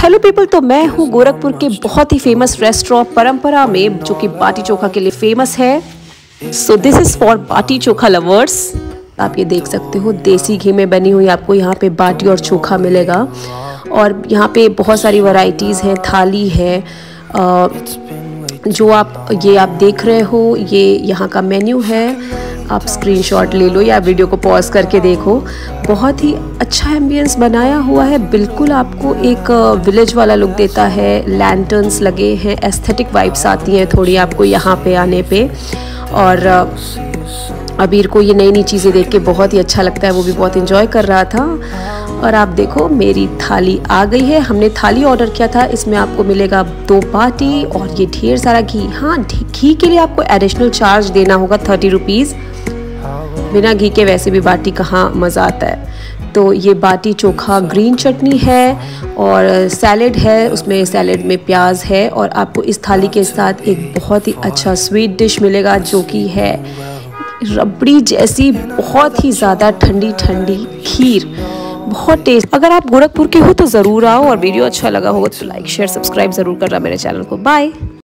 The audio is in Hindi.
हेलो पीपल, तो मैं हूँ गोरखपुर के बहुत ही फेमस रेस्टोरेंट परंपरा में, जो कि बाटी चोखा के लिए फेमस है। So this is for baati chokha lovers. आप ये देख सकते हो, देसी घी में बनी हुई आपको यहाँ पे बाटी और चोखा मिलेगा। और यहाँ पे बहुत सारी वैरायटीज़ हैं, थाली है। जो आप देख रहे हो, ये यहाँ का मेन्यू है। आप स्क्रीनशॉट ले लो या वीडियो को पॉज करके देखो। बहुत ही अच्छा एम्बियंस बनाया हुआ है, बिल्कुल आपको एक विलेज वाला लुक देता है। लैंटर्न्स लगे हैं, एस्थेटिक वाइब्स आती हैं थोड़ी आपको यहाँ पे आने पे। और अबीर को ये नई नई चीज़ें देख के बहुत ही अच्छा लगता है, वो भी बहुत इंजॉय कर रहा था। और आप देखो, मेरी थाली आ गई है। हमने थाली ऑर्डर किया था, इसमें आपको मिलेगा 2 बाटी और ये ढेर सारा घी। हाँ, घी के लिए आपको एडिशनल चार्ज देना होगा 30 रुपीज़। बिना घी के वैसे भी बाटी कहाँ मज़ा आता है। तो ये बाटी चोखा, ग्रीन चटनी है और सैलेड है, उसमें सैलेड में प्याज है। और आपको इस थाली के साथ एक बहुत ही अच्छा स्वीट डिश मिलेगा, जो कि है रबड़ी जैसी बहुत ही ज़्यादा ठंडी ठंडी खीर। बहुत टेस्ट। अगर आप गोरखपुर के हो तो ज़रूर आओ, और वीडियो अच्छा लगा होगा तो लाइक शेयर सब्सक्राइब ज़रूर करना मेरे चैनल को। बाय।